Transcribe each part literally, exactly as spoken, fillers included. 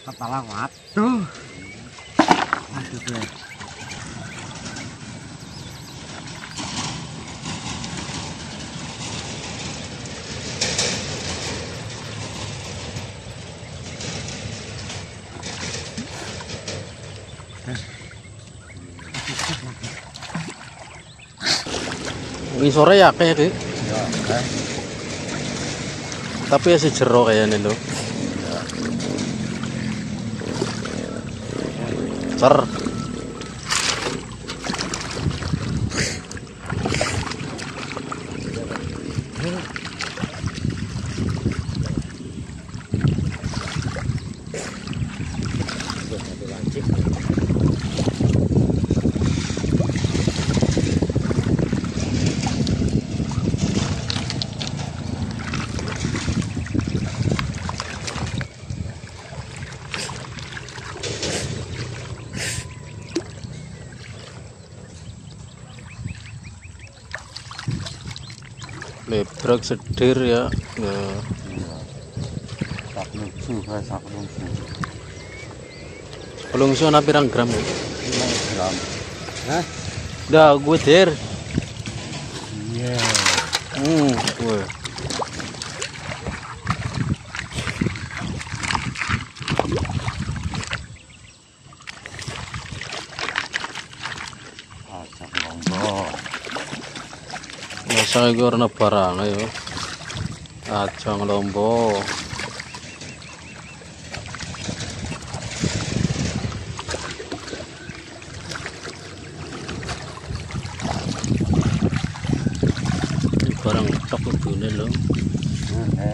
Kepala waduh. Aduh gue. Ini sore ya kayak Dik. Ya, okay. Tapi ya si jero kayaknya lho. Ya. Cer. Lebrak sedir ya. Nah. Tak lucu guys, tak lucu. Pelungsu ana pirang gram ya? lima gram. Hah? Udah gue dir. Iya. Hmm, gue. Acak lombok. Masa iki ora barang ayo. Acang lombok. Barang tok kudune lho. Heeh.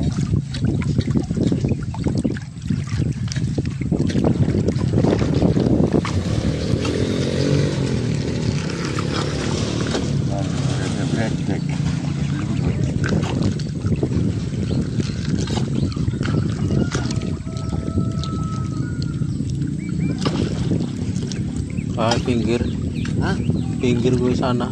Ah, pinggir. Hah? Pinggir gue sana.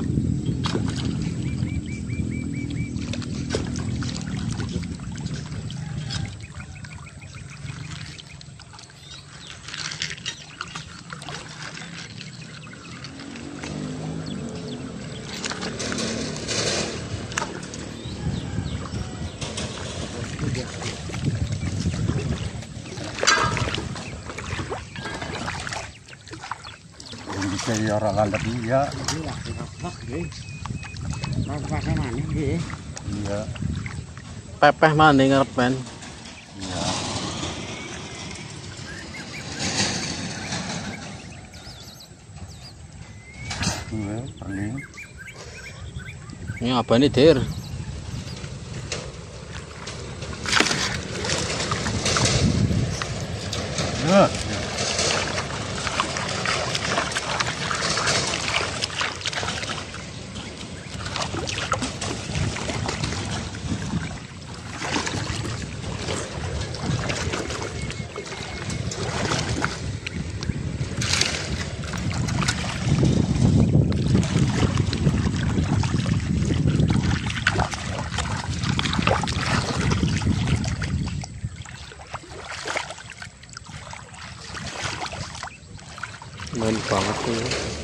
Jadi orang landep iya. Iya, bak deh. Bak pakai mana deh? Iya. Pepeh maning ngarep men. Iya. Iya, paling. Ini apa nih dir? Ya. Main banget sih.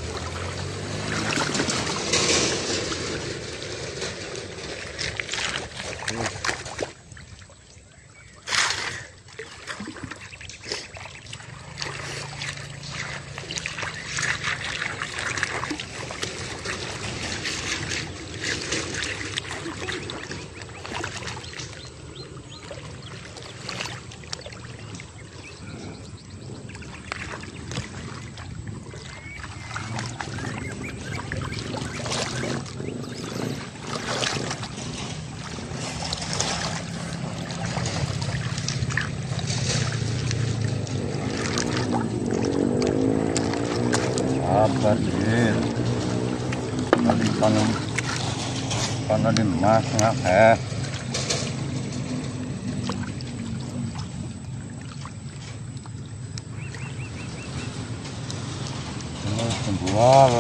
Sabar dir. Kali panen panen di mas nggak eh. Ini sembual.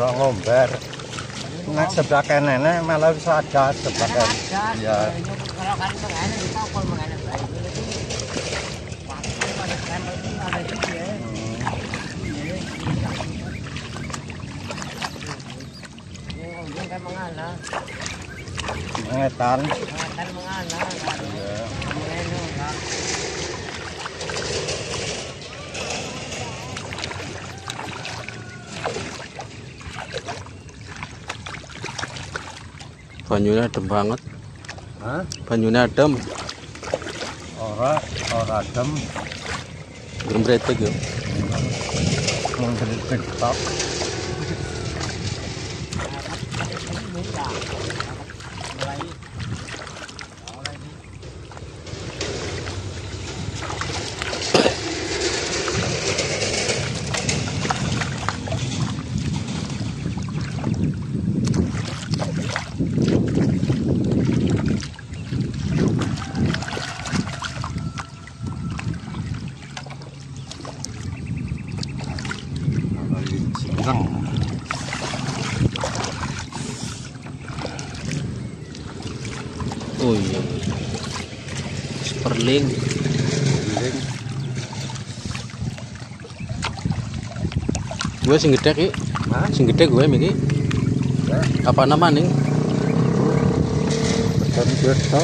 orang ngomber. Nek sebelah kanan malah bisa ada sebelah kanan. Ya. Kalau kan mengenai kita pun mengenai baik. Waktu ada kamera itu ada juga ya. Ini kan mengana. Mengetan. Mengetan mengana. Iya. Mengenai kan. Banyunya adem banget. Hah? Banyunya adem. Ora, ora adem. Grembretek yo. Mungkin TikTok. Singkang. Oh iya. Sperling. Giling. Gue sing gede ki. Hah? Sing gede gue iki. Ya, Apa nama nih? dan biasa.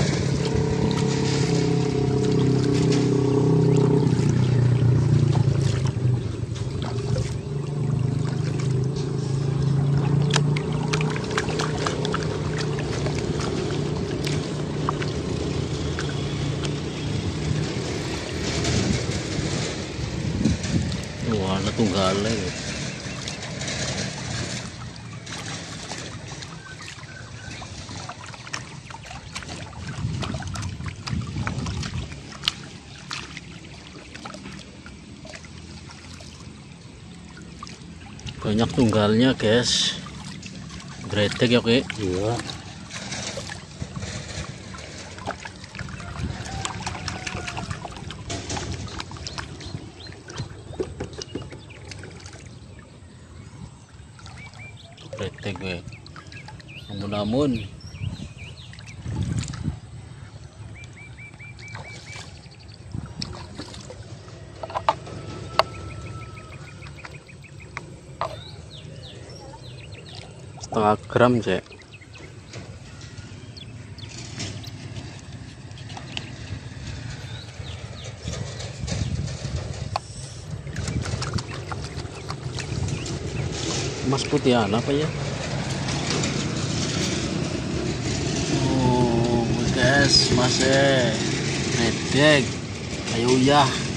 Wah, ada tunggalnya. Banyak tunggalnya, guys. Bretek ya, Ki. Iya. Bretek gue. Namun-namun setengah gram cek. Mas putihan apa ya? Oh guys, masih redek, ayo ya.